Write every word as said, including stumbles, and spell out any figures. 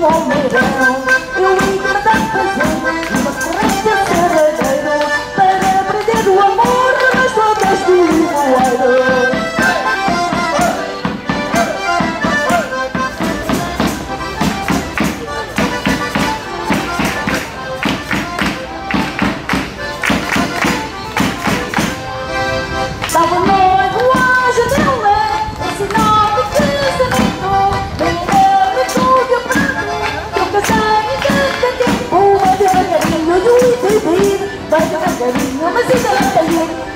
um almeirão. Eu ia mandar fazer uma corrente serradeira para aprender o amor nas voltas do limoeiro. Estava na relógio dela, ensinava casamento. Bem ela tudo a prato, eu casei em tanto tempo. Vai devagarinho, eu ia beber, vai devagarinho, mas ainda não tenho.